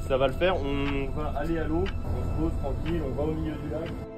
ça va le faire. On va aller à l'eau, on se pose tranquille, on va au milieu du lac.